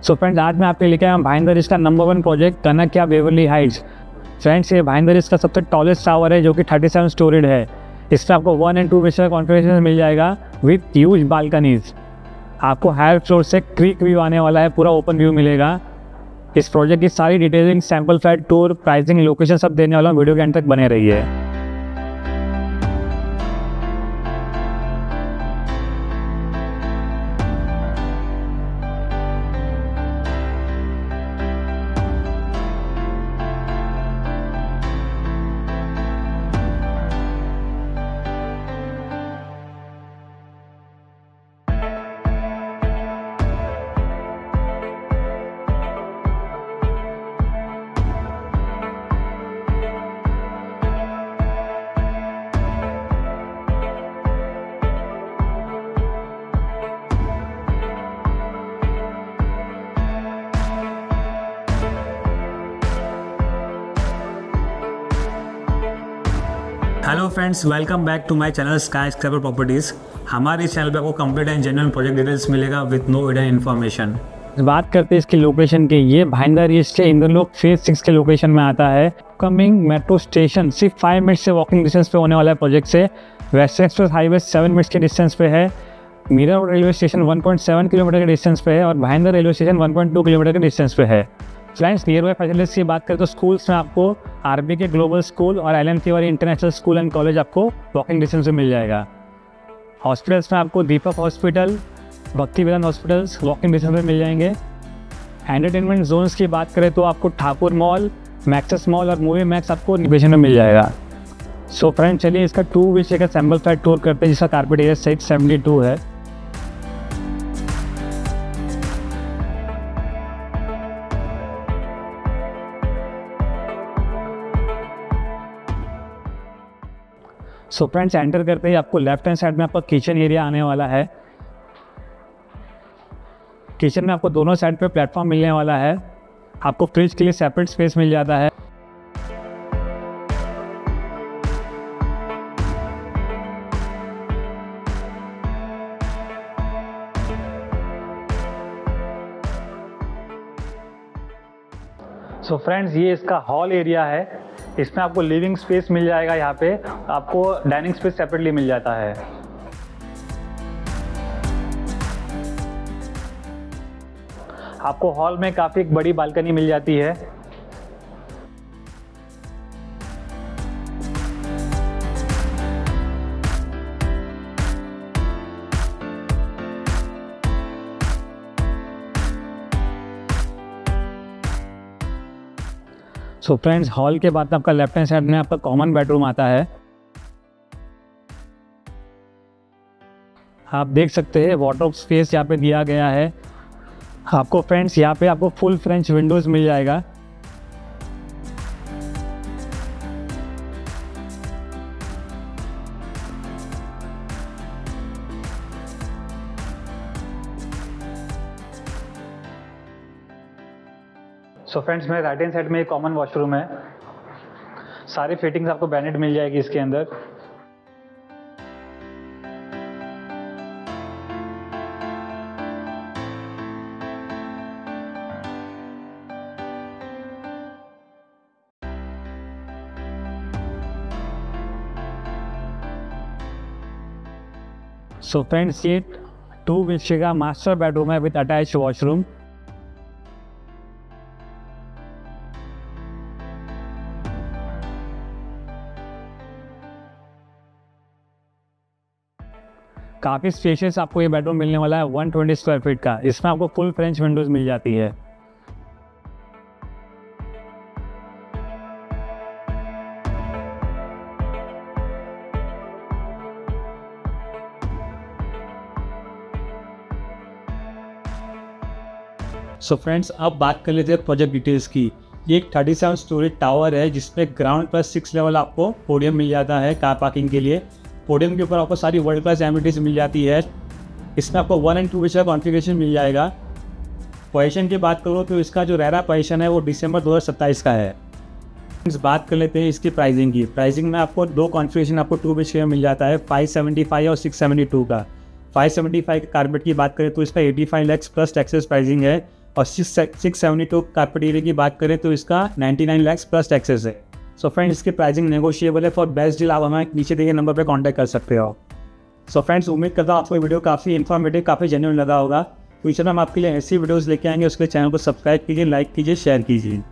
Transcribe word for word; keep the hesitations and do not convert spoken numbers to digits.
So friends, आज मैं आपके लेके आया हूँ भाईंदर इसका number one project Kanakia Beverly Heights. Friends, ये भाईंदर इसका सबसे टॉलेस्ट टावर है जो कि थर्टी सेवन स्टोरीड है। इसमें आपको वन एंड टू बेचर कॉन्फ़िगरेशन मिल जाएगा विथ ह्यूज बालकनीज। आपको हायर फ्लोर से क्रीक व्यू आने वाला है, पूरा ओपन व्यू मिलेगा। इस प्रोजेक्ट की सारी detailing, sample flat tour, pricing, location सब देने वाला हूँ। वीडियो के एंड तक बने रहिए। Hello friends, welcome back to my channel skyscraper properties. हमारे इस चैनल पे आपको complete and genuine project details मिलेगा विद नो हिडन इन्फॉर्मेशन। बात करते हैं इसकी लोकेशन की। ये भाईंदर ईस्ट के इंद्रलोक फेज सिक्स के लोकेशन में आता है। कमिंग मेट्रो स्टेशन सिर्फ फाइव मिनट से वॉकिंग डिस्टेंस पे होने वाला है प्रोजेक्ट से। Western express highway seven minutes के डिस्टेंस पे है। Mira road railway station one point seven kilometre के डिस्टेंस पे है और Bhayandar railway station one point two kilometre के डिस्टेंस पे है। फ्रेंड्स, नियर बाय फैसिलिटीज़ की बात करें तो स्कूल्स में आपको आरबी के ग्लोबल स्कूल और L N Tiwari international school and college आपको वॉकिंग डिस्टेंस में मिल जाएगा। हॉस्पिटल्स में आपको दीपक हॉस्पिटल, भक्ति वेदांत हॉस्पिटल्स वॉकिंग डिस्टेंस में मिल जाएंगे। एंटरटेनमेंट जोन्स की बात करें तो आपको ठाकुर मॉल, मैक्सेस मॉल और मूवी मैक्स आपको लोकेशन में मिल जाएगा। सो फ्रेंड्स, चलिए इसका टू बीच का सैम्पल फ्लैट टूर करते हैं जिसका carpet area six seventy two है। सो फ्रेंड्स, एंटर करते ही आपको लेफ्ट हैंड साइड में आपका किचन एरिया आने वाला है। किचन में आपको दोनों साइड पे प्लेटफॉर्म मिलने वाला है। आपको फ्रिज के लिए सेपरेट स्पेस मिल जाता है। सो फ्रेंड्स, ये इसका हॉल एरिया है। इसमें आपको लिविंग स्पेस मिल जाएगा। यहाँ पे आपको डाइनिंग स्पेस सेपरेटली मिल जाता है। आपको हॉल में काफ़ी एक बड़ी बालकनी मिल जाती है। सो फ्रेंड्स, हॉल के बाद आपका लेफ्ट हैंड साइड में आपका कॉमन बेडरूम आता है। आप देख सकते हैं वार्डरोब स्पेस यहाँ पे दिया गया है आपको। फ्रेंड्स, यहाँ पे आपको फुल फ्रेंच विंडोज़ मिल जाएगा। सो फ्रेंड्स, मेरे राइट हैंड साइड में एक कॉमन वॉशरूम है। सारी फिटिंग्स आपको ब्रांडेड मिल जाएगी इसके अंदर। सो फ्रेंड्स, ये टू बीएचके का मास्टर बेडरूम है विद अटैच वॉशरूम। काफ़ी स्पेशियस आपको ये बेडरूम मिलने वाला है वन ट्वेंटी स्क्वायर फीट का। इसमें आपको फुल फ्रेंच विंडोज़ मिल जाती है। सो फ्रेंड्स, अब बात कर लेते हैं प्रोजेक्ट डिटेल्स की। ये एक थर्टी सेवन स्टोरी टावर है जिसमें ग्राउंड प्लस सिक्स लेवल आपको पोडियम मिल जाता है कार पार्किंग के लिए। पोडियम के ऊपर आपको सारी वर्ल्ड क्लास एमिनिटीज मिल जाती है। इसमें आपको वन एंड टू बेचर कॉन्फ़िगरेशन मिल जाएगा। पोजीशन की बात करो तो इसका जो रेरा पोजीशन है वो दिसंबर दो हज़ार सत्ताईस का है। बात कर लेते हैं इसकी प्राइसिंग की। प्राइसिंग में आपको दो कॉन्फ़िगरेशन आपको टू बी एच के में मिल जाता है, फाइव सेवेंटी फाइव और सिक्स सेवेंटी टू का। फाइव सेवेंटी फाइव कारपेट की बात करें तो इसका eighty five lakhs plus taxes pricing है और six six seventy two carpet area की बात करें तो इसका ninety nine lakhs plus taxes है। सो फ्रेंड्स इसकी प्राइसिंग नेगोशिएबल है। फॉर बेस्ट डील आप हमें नीचे दिए नंबर पर कॉन्टैक्ट कर सकते हो। सो फ्रेंड्स उम्मीद करता हूँ आपको वीडियो काफ़ी इन्फॉर्मेटिव काफ़ी जेन्युइन लगा होगा। फ्यूचर में हम आपके लिए ऐसी वीडियोज़ लेके आएंगे, उसके चैनल को सब्सक्राइब कीजिए, लाइक कीजिए, शेयर कीजिए।